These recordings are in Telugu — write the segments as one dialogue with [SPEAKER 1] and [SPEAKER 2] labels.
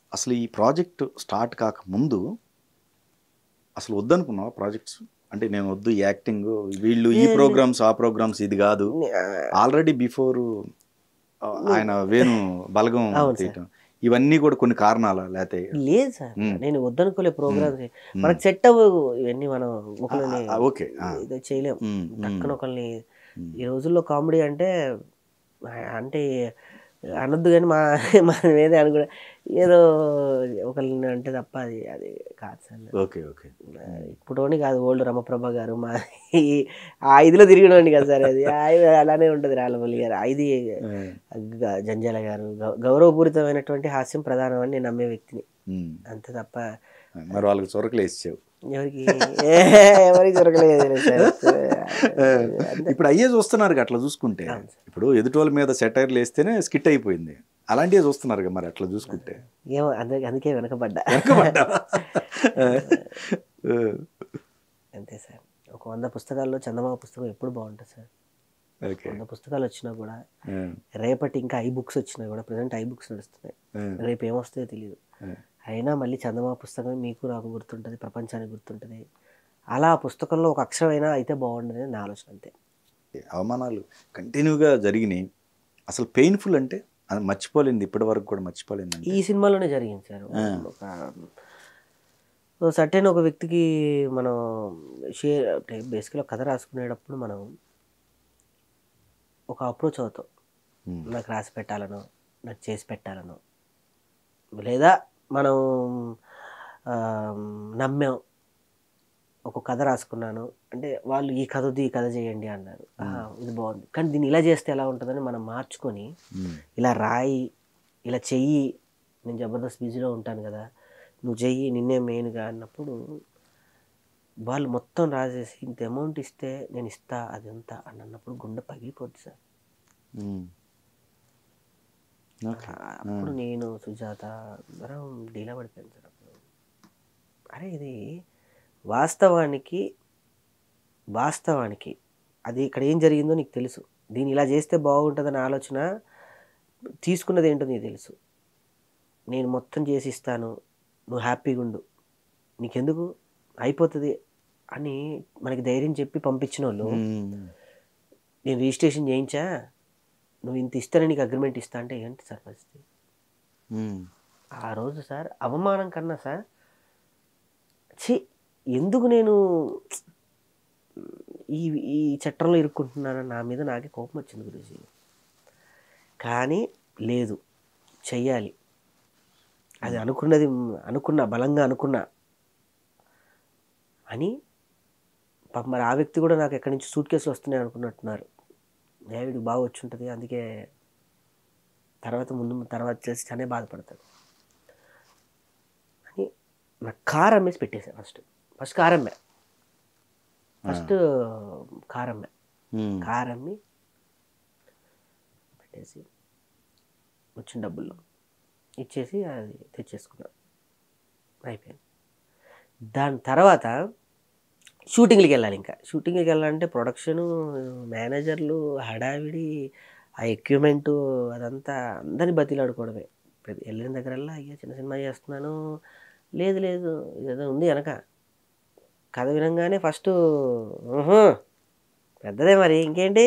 [SPEAKER 1] అసలు ఈ ప్రాజెక్ట్ స్టార్ట్ కాకముందు అసలు వద్దనుకున్నావా ప్రాజెక్ట్స్? అంటే నేను వద్దు యాక్టింగ్, వీళ్ళు ఈ ప్రోగ్రామ్స్ ఆ ప్రోగ్రామ్స్ ఇది కాదు, ఆల్రెడీ బిఫోర్ ఆయన వేణు బలగం తీయటం ఇవన్నీ కూడా కొన్ని కారణాలా లేకపోతే?
[SPEAKER 2] లేదు సార్, నేను వద్దనుకోలే ప్రోగ్రామ్స్. మనకు సెట్ అవ్వవు ఇవన్నీ, మనం ఒకరిని
[SPEAKER 1] ఓకే
[SPEAKER 2] ఇది చేయలేము పక్కన ఒకరిని. ఈ రోజుల్లో కామెడీ అంటే అంటే అనొద్దు కానీ మన మీదే అనుకునే ఏదో ఒకరిని అంటే తప్ప అది అది కాదు సార్.
[SPEAKER 1] Okay okay.
[SPEAKER 2] ఇప్పుడోని కాదు, ఓల్డ్ రమప్రభ గారు మా ఆ ఇదిలో తిరిగినోండి కదా సార్, అది అలానే ఉంటుంది. రాళ్ళమల్లి గారు ఇది జంజాల గారు గౌరవపూరితమైనటువంటి హాస్యం ప్రధానం అని నేను నమ్మే వ్యక్తిని, అంతే తప్ప.
[SPEAKER 1] మరి వాళ్ళకి చొరకలు వేసావు?
[SPEAKER 2] ఎవరికి ఎవరికి దొరకలేదు సార్.
[SPEAKER 1] ఇప్పుడు అయ్యే చూస్తున్నారు అట్లా చూసుకుంటే. ఇప్పుడు ఎదుటి వాళ్ళ మీద సెటైర్లు వేస్తేనే స్కిట్ అయిపోయింది, అలాంటివే చూస్తున్నారు మరి అట్లా చూసుకుంటే.
[SPEAKER 2] ఏమో అందుకే వెనకబడ్డా అంతే సార్. ఒక 100 పుస్తకాల్లో చందమామ పుస్తకం ఎప్పుడు బాగుంటుంది సార్. 100 పుస్తకాలు వచ్చినా కూడా, రేపటి ఇంకా బుక్స్ వచ్చినా కూడా, ప్రజెంట్ బుక్స్ నడుస్తున్నాయి, రేపు ఏమొస్తాయో తెలియదు. అయినా మళ్ళీ చందమామ పుస్తకం మీకు నాకు గుర్తుంటుంది, ప్రపంచానికి గుర్తుంటుంది. అలా పుస్తకంలో ఒక అక్షరం అయినా అయితే బాగుండదు నా ఆలోచన, అంతే.
[SPEAKER 1] అవమానాలు కంటిన్యూగా జరిగినాయి, అసలు పెయిన్ఫుల్ అంటే అది మర్చిపోలేంది, ఇప్పటి వరకు కూడా మర్చిపోలేంది.
[SPEAKER 2] ఈ సినిమాలోనే జరిగింది సార్. ఒక సర్టెన్ ఒక వ్యక్తికి మనం షేర్ అంటే బేసిక్గా కథ రాసుకునేటప్పుడు మనం ఒక అప్రోచ్ అవుతాం. నాకు రాసి పెట్టాలనో, నాకు చేసి పెట్టాలనో, లేదా మనం నమ్మాం, ఒక కథ రాసుకున్నాను అంటే వాళ్ళు ఈ కథ వద్దు, ఈ కథ చేయండి అన్నారు. ఇది బాగుంది కానీ దీన్ని ఇలా చేస్తే ఎలా ఉంటుందని మనం మార్చుకొని ఇలా రాయి, ఇలా చెయ్యి, నేను జబర్దస్త్ బిజీలో ఉంటాను కదా, నువ్వు చెయ్యి, నిన్నే మెయిన్గా అన్నప్పుడు వాళ్ళు మొత్తం రాసేసి ఇంత అమౌంట్ ఇస్తే నేను ఇస్తా అదంతా అని అన్నప్పుడు గుండె పగిలిపోద్ది సార్. అప్పుడు నేను సుజాత అందరం డీలా పడిపోయాను సార్. అప్పుడు అరే ఇది వాస్తవానికి అది ఇక్కడ ఏం జరిగిందో నీకు తెలుసు, దీన్ని ఇలా చేస్తే బాగుంటుందని ఆలోచన తీసుకున్నది ఏంటో నీకు తెలుసు, నేను మొత్తం చేసి ఇస్తాను, నువ్వు హ్యాపీగా ఉండు, నీకెందుకు అయిపోతుంది అని మనకి ధైర్యం చెప్పి పంపించిన వాళ్ళు, నేను రిజిస్ట్రేషన్ చేయించా, నువ్వు ఇంత ఇస్తానే నీకు అగ్రిమెంట్ ఇస్తా అంటే ఏంటి సార్ పరిస్థితి? ఆ రోజు సార్ అవమానం కన్నా సార్ ఎందుకు నేను ఈ చట్టంలో ఇరుక్కుంటున్నానని నా మీద నాకే కోపం వచ్చింది గురించి. కానీ లేదు, చెయ్యాలి, అది అనుకున్నా బలంగా అనుకున్నా అని. మరి ఆ వ్యక్తి కూడా నాకు ఎక్కడి నుంచి సూట్ కేసులు వస్తున్నాయి అనుకున్నట్టున్నారు. వీడికి బాగా వచ్చి ఉంటుంది, అందుకే తర్వాత చేసి చాలా బాధపడతాడు అని నాకు కారు అమ్మేసి పెట్టేశాను. ఫస్ట్ కారు అమ్మి పెట్టేసి వచ్చిన డబ్బుల్లో ఇచ్చేసి అది తెచ్చేసుకున్నాను, అయిపోయింది. దాని తర్వాత షూటింగ్కి వెళ్ళాలి. ఇంకా షూటింగ్కి వెళ్ళాలంటే ప్రొడక్షను, మేనేజర్లు, హడావిడి, ఆ ఎక్విప్మెంటు, అదంతా అందరినీ బతిలాడుకోవడమే. వెళ్ళిన దగ్గరల్లా అయ్యా చిన్న సినిమా చేస్తున్నాను, లేదు ఏదో ఉంది వెనక. కథ వినంగానే ఫస్ట్ పెద్దదే, మరి ఇంకేంటి,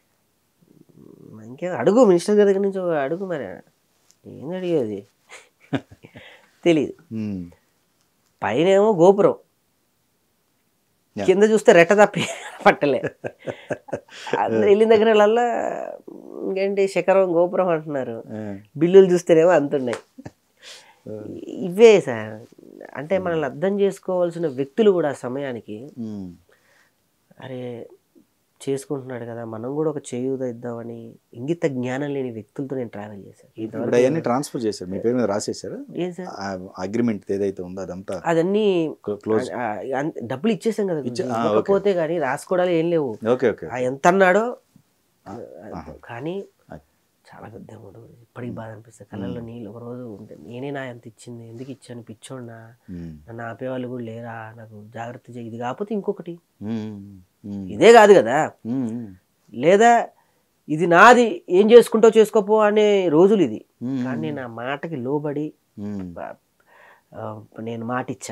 [SPEAKER 2] అడుగు మినిస్టర్ గారి దగ్గర నుంచి అడుగు, మరి ఏం అడిగేది తెలీదు. పైన ఏమో గోపురం, కింద చూస్తే రెట్ట తప్పి పట్టలే. అందరు వెళ్ళిన దగ్గరల్లా ఇంకేంటి శిఖరం గోపురం అంటున్నారు, బిల్లులు చూస్తేనేమో అంతున్నాయి. ఇవే సార్, అంటే మనల్ని అర్థం చేసుకోవాల్సిన వ్యక్తులు కూడా సమయానికి అరే చేసుకుంటున్నాడు కదా, మనం కూడా ఒక చేయూత ఇద్దామని ఇంగిత జ్ఞానం లేని వ్యక్తులతో నేను ట్రావెల్ చేశాను.
[SPEAKER 1] ట్రాన్స్ఫర్ చేశారు, మీ పేరు మీద రాసేసారు అగ్రిమెంట్ ఏదైతే ఉందో అదంతా? అదన్నీ
[SPEAKER 2] డబ్బులు ఇచ్చేసాం కదా, ఇవ్వకపోతే కానీ రాసుకోవడాలు ఏం లేవు. ఎంత అన్నాడో కానీ చాలా పెద్ద అమౌంట్. ఇప్పటికి బాధ అనిపిస్తుంది, కళ్ళల్లో నీళ్ళు. ఒక రోజు ఉంటుంది, నేనేనా ఎంత ఇచ్చింది, ఎందుకు ఇచ్చాను, పిచ్చోడినా, నన్ను ఆపేవాళ్ళు కూడా లేరా, నాకు జాగ్రత్త చేయి, ఇది కాకపోతే ఇంకొకటి, ఇదే కాదు కదా, లేదా ఇది నాది ఏం చేసుకుంటావు చేసుకోపో అనే రోజులు ఇది. కానీ నేను ఆ మాటకి లోబడి నేను మాటిచ్చా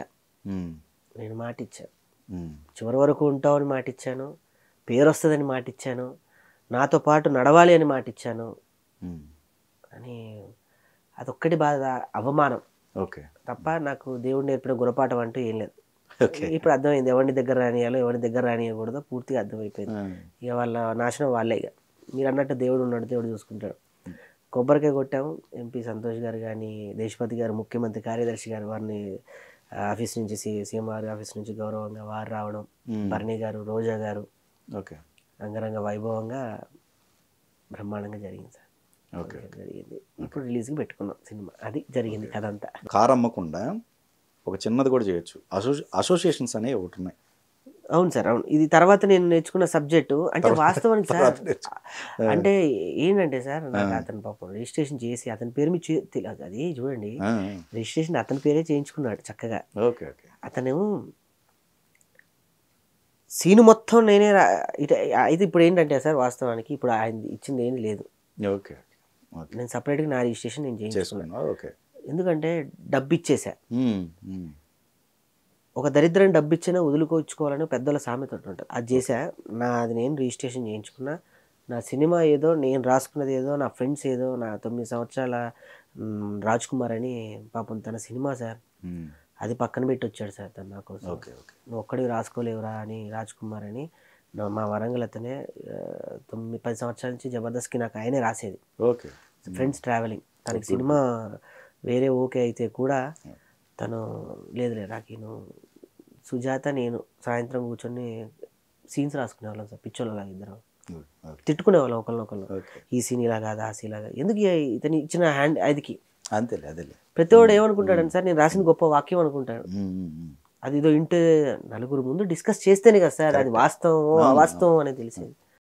[SPEAKER 2] చివరి వరకు ఉంటామని మాటిచ్చాను, పేరు వస్తుందని మాటిచ్చాను, నాతో పాటు నడవాలి అని మాటిచ్చాను అని అదొక్కటి బాధ, అవమానం తప్ప నాకు దేవుడు నేర్పిన గుణపాఠం అంటూ ఏం లేదు. ఇప్పుడు అర్థమైంది ఎవరిని దగ్గర రానియాలో ఎవరిని దగ్గర రానియకూడదో పూర్తిగా అర్థమైపోయింది. ఇక వాళ్ళ నాశనం వాళ్ళే. ఇక మీరు అన్నట్టు దేవుడు ఉన్నాడు, దేవుడు చూసుకుంటాడు. కొబ్బరికాయ కొట్టాము. ఎంపీ సంతోష్ గారు కానీ, దేశపతి గారు, ముఖ్యమంత్రి కార్యదర్శి గారు, వారిని ఆఫీస్ నుంచి సీఎం గారి ఆఫీస్ నుంచి గౌరవంగా వారు రావడం, బర్నీ గారు, రోజా గారు, అంగరంగ వైభవంగా బ్రహ్మాండంగా జరిగింది సార్. జరిగింది. ఇప్పుడు రిలీజ్కి పెట్టుకున్నాం సినిమా. అది జరిగింది కథ అంతా.
[SPEAKER 1] కారు అమ్మకుండా ఒక చిన్నది కూడా చేయొచ్చు. అసోసియేషన్స్ అనేవి ఒకటి ఉన్నాయి.
[SPEAKER 2] అవును సార్, అవును. ఇది తర్వాత నేను నేర్చుకున్న సబ్జెక్టు. అంటే వాస్తవానికి సార్ అంటే ఏంటంటే సార్, నాకు అతను పాపం రిజిస్ట్రేషన్ చేసి అతని పేరు మీద అది చూడండి, రిజిస్ట్రేషన్ అతని పేరే చేయించుకున్నాడు చక్కగా. అతను సీను మొత్తం నేనే అయితే ఇప్పుడు ఏంటంటే సార్ వాస్తవానికి ఇప్పుడు ఆయన ఇచ్చింది ఏమీ లేదు. నేను సపరేట్గా నా రిజిస్ట్రేషన్ నేను చేయించుకున్నాను. ఎందుకంటే డబ్బు ఇచ్చేసా. ఒక దరిద్రం డబ్బు ఇచ్చినా వదులుకోవచ్చుకోవాలని పెద్దల సామెత ఉంటుంది. అది చేశా. అది నేను రిజిస్ట్రేషన్ చేయించుకున్నా. నా సినిమా ఏదో, నేను రాసుకున్నది ఏదో, నా ఫ్రెండ్స్ ఏదో, నా 9 సంవత్సరాల రాజ్ కుమార్ అని పాపం తన సినిమా సార్, అది పక్కన పెట్టి వచ్చాడు సార్ తను నా కోసం. నువ్వు ఒక్కడికి రాసుకోలేవురా అని రాజ్ కుమార్ అని మా వరంగల్ అతనే 9-10 సంవత్సరాల నుంచి జబర్దస్త్కి నాకు ఆయనే రాసేది. Friends travelling. తనకి సినిమా వేరే ఓకే అయితే కూడా తను లేదులే రాకీను, సుజాత నేను సాయంత్రం కూర్చొని సీన్స్ రాసుకునేవాళ్ళం సార్, పిచ్చోళ్ళలాగా ఇద్దరం తిట్టుకునేవాళ్ళం ఒకళ్ళనొకళ్ళు. ఈ సీన్ ఇలా కాదు, ఆ సీన్ లాగా, ఎందుకు ఇతను ఇచ్చిన హ్యాండ్ అదికి అంతేలే. అదేలే ప్రతి వాడు ఏమనుకుంటాడని సార్, నేను రాసిన గొప్ప వాక్యం అనుకుంటాడు. అది ఏదో ఇంటే నలుగురు ముందు డిస్కస్ చేస్తేనే కదా సార్ అది వాస్తవం అవాస్తవం అనేది తెలిసేది.